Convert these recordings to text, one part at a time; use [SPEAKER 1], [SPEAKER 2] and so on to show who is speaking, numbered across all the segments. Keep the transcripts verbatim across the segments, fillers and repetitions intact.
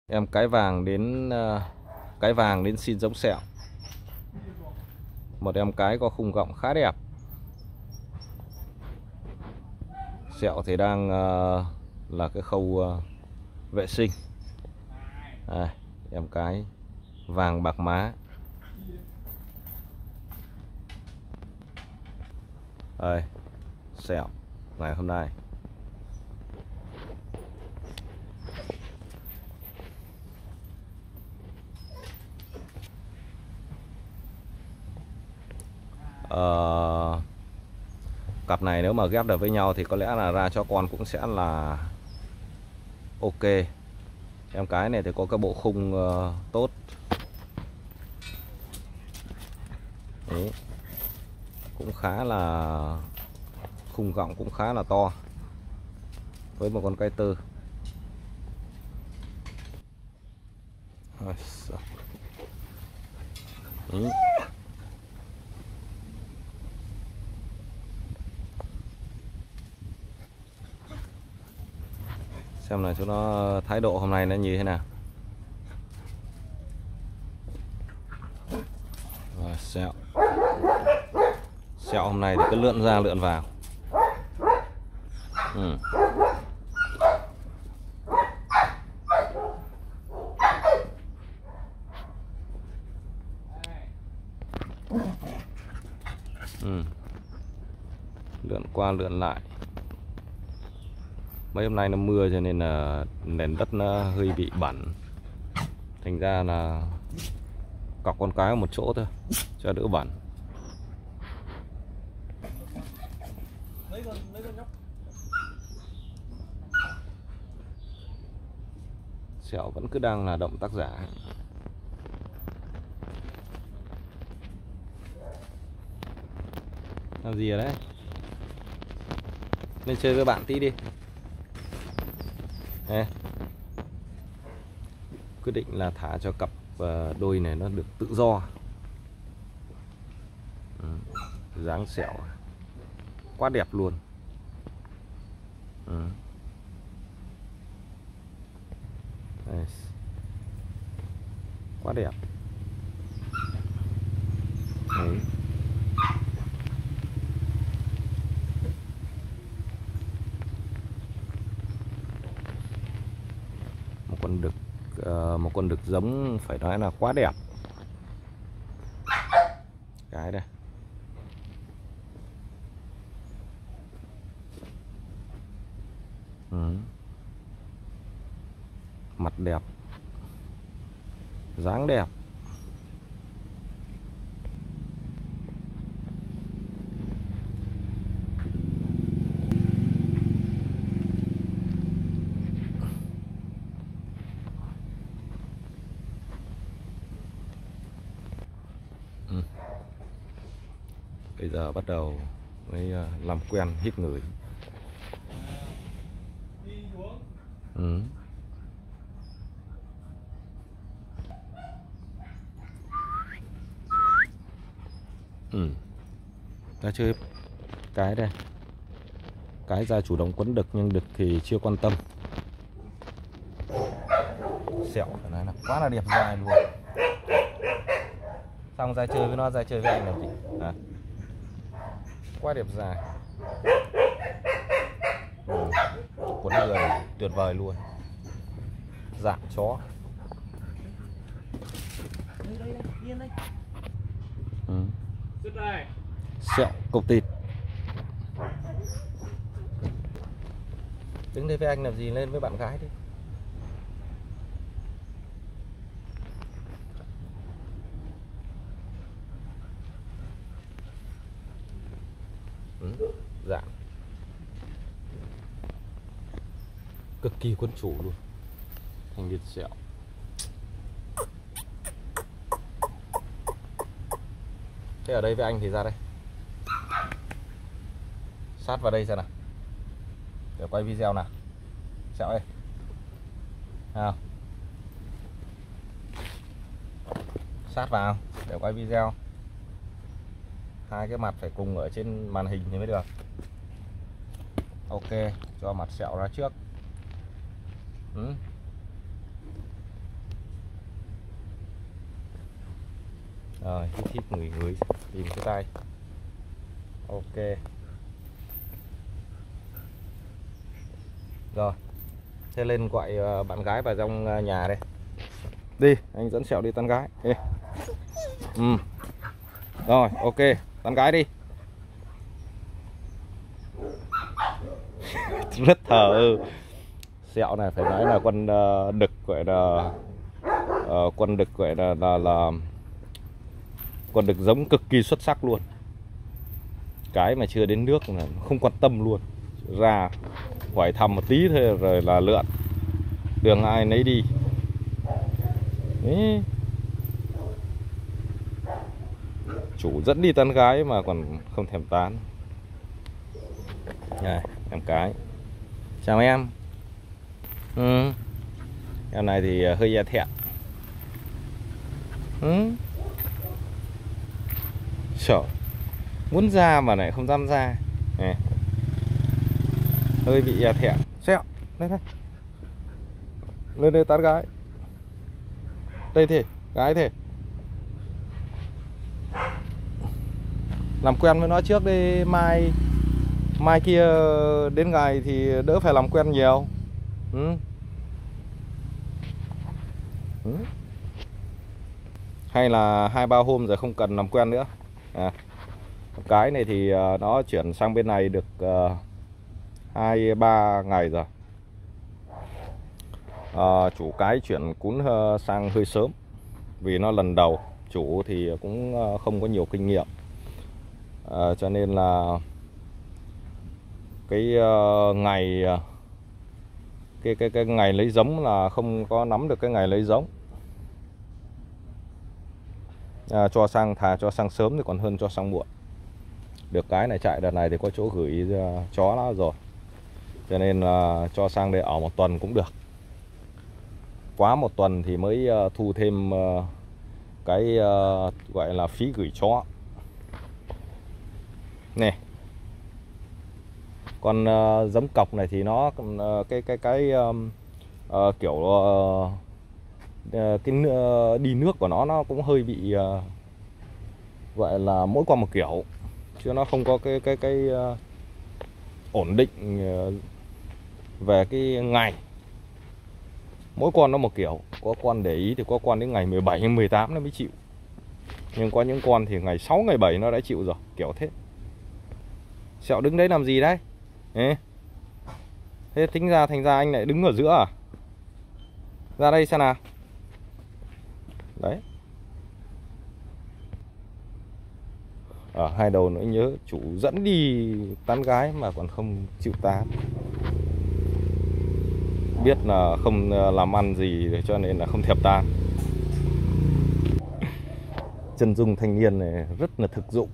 [SPEAKER 1] Em cái vàng đến uh, cái vàng đến xin giống sẹo. Một em cái có khung gọng khá đẹp. Sẹo thì đang uh, là cái khâu uh, vệ sinh. Đây, em cái vàng bạc má. Đây, sẹo ngày hôm nay. Ờ, cặp này nếu mà ghép được với nhau thì có lẽ là ra cho con cũng sẽ là ok. Em cái này thì có cái bộ khung uh, tốt. Đấy. Cũng khá là khung gọng cũng khá là to với một con cái tơ. Đấy. Xem là chúng nó thái độ hôm nay nó như thế nào. Và sẹo sẹo hôm nay thì cứ lượn ra lượn vào. Ừ. Ừ. Lượn qua lượn lại. Mấy hôm nay nó mưa cho nên là nền đất nó hơi bị bẩn, thành ra là cọc con cái ở một chỗ thôi cho đỡ bẩn. Sẹo vẫn cứ đang là động tác giả. Làm gì ở đấy? Lên chơi với bạn tí đi. Nè. Quyết định là thả cho cặp đôi này nó được tự do. Ừ. Dáng sẹo quá đẹp luôn. Ừ. Đây. Quá đẹp. Đấy. Một con đực uh, một con đực giống phải nói là quá đẹp. Cái đây. Ừ. Mặt đẹp, dáng đẹp. Ừ. Bây giờ bắt đầu mới làm quen hít người. Ừ. Ừ. Ta chơi cái đây. Cái ra chủ động quấn đực nhưng đực thì chưa quan tâm. Sẹo phải nói là quá là đẹp dài luôn. Xong ra chơi với nó, ra chơi với anh làm gì à? Quá đẹp dài. Ừ. Quấn người tuyệt vời luôn. Dạng chó. Ừ. Sẹo cục thịt. Đứng đây với anh làm gì, lên với bạn gái đi. Ừ. Dạng cực kỳ quân chủ luôn. Thành liệt sẹo. Thế ở đây với anh thì ra đây. Sát vào đây xem nào. Để quay video nào. Sẹo ơi. Nào. Sát vào để quay video. Hai cái mặt phải cùng ở trên màn hình thì mới được. Ok, cho mặt sẹo ra trước. Ừ. Rồi, hít hít ngửi ngửi tìm cái tay. Ok. Rồi. Thế lên gọi bạn gái vào trong nhà đây. Đi, anh dẫn Sẹo đi tán gái. Đi. Ừ. Rồi, ok, tán gái đi. Rất thờ ơ. Sẹo này phải nói là con uh, đực gọi là uh, con đực gọi là, là là con đực giống cực kỳ xuất sắc luôn. Cái mà chưa đến nước là không quan tâm luôn, ra hỏi thăm một tí thôi rồi là lượn, đường ai nấy đi. Đấy. Chủ dẫn đi tán gái mà còn không thèm tán. Này, em cái. Chào em. Ừ. Em này thì hơi e thẹn. Ừ. Sợ. Muốn ra mà lại không dám ra. Này. Hơi bị e thẹn. Sẹo, đây đây. Lên đây tán gái. Đây thì, gái thì. Làm quen với nó trước đi, mai mai kia đến ngày thì đỡ phải làm quen nhiều. Ừ. Ừ. Hay là hai ba hôm rồi không cần làm quen nữa. À. Cái này thì nó chuyển sang bên này được hai ba ngày rồi. À, chủ cái chuyển cún sang hơi sớm vì nó lần đầu, chủ thì cũng không có nhiều kinh nghiệm. À, cho nên là cái uh, ngày cái cái cái ngày lấy giống là không có nắm được cái ngày lấy giống. À, cho sang thà cho sang sớm thì còn hơn cho sang muộn. Được cái này chạy đợt này thì có chỗ gửi uh, chó nó rồi, cho nên là uh, cho sang đây ở một tuần cũng được. Quá một tuần thì mới uh, thu thêm uh, cái uh, gọi là phí gửi chó. Nè. Còn uh, giống cọc này thì nó uh, cái cái cái um, uh, kiểu uh, cái uh, đi nước của nó nó cũng hơi bị uh, gọi là mỗi con một kiểu, chứ nó không có cái cái cái uh, ổn định uh, về cái ngày. Mỗi con nó một kiểu. Có con để ý thì có con đến ngày mười bảy hay mười tám nó mới chịu. Nhưng có những con thì ngày sáu ngày bảy nó đã chịu rồi, kiểu thế. Sẹo đứng đấy làm gì đấy? Ê. Thế tính ra thành ra anh lại đứng ở giữa à? Ra đây xem nào. Đấy. Ở hai đầu nữa nhớ chủ dẫn đi tán gái mà còn không chịu tán. Biết là không làm ăn gì cho nên là không thèm tán. Chân dung thanh niên này rất là thực dụng.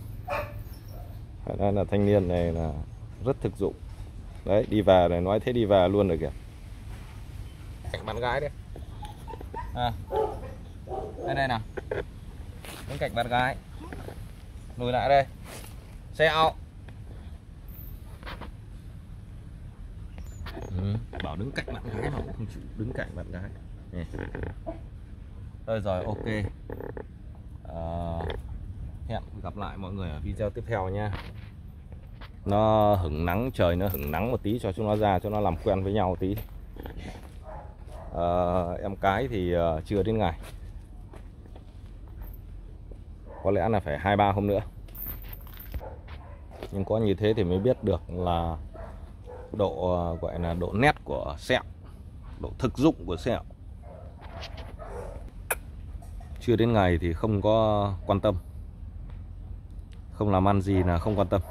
[SPEAKER 1] Nên là thanh niên này là rất thực dụng. Đấy, đi về này, nói thế đi về luôn rồi kìa. Cạnh bạn gái đấy. À. Đây đây nào. Đứng cạnh bạn gái. Lùi lại đây. Sẹo. Ừ, bảo đứng cạnh bạn gái mà cũng không chịu đứng cạnh bạn gái. Nè. Thôi rồi, ok. À, hẹn gặp lại mọi người ở video tiếp theo nha. Nó hửng nắng, trời nó hửng nắng một tí cho chúng nó ra cho nó làm quen với nhau một tí. À, em cái thì uh, chưa đến ngày, có lẽ là phải hai ba hôm nữa. Nhưng có như thế thì mới biết được là độ uh, gọi là độ nét của sẹo, độ thực dụng của sẹo. Chưa đến ngày thì không có quan tâm, không làm ăn gì là không quan tâm.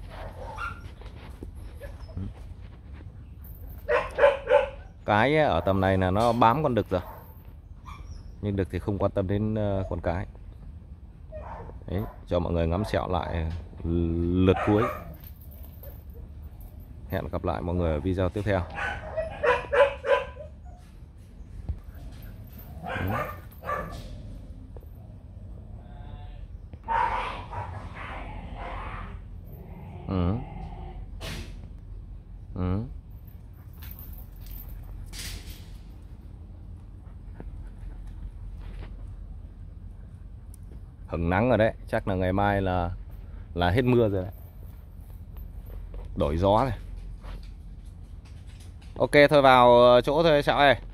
[SPEAKER 1] Cái ở tầm này là nó bám con đực rồi, nhưng đực thì không quan tâm đến con cái. Đấy, cho mọi người ngắm sẹo lại lượt cuối. Hẹn gặp lại mọi người ở video tiếp theo. Ừ. Ừ. hửng nắng rồi đấy, chắc là ngày mai là là hết mưa rồi đấy. Đổi gió này. Ok thôi vào chỗ thôi Sẹo ơi.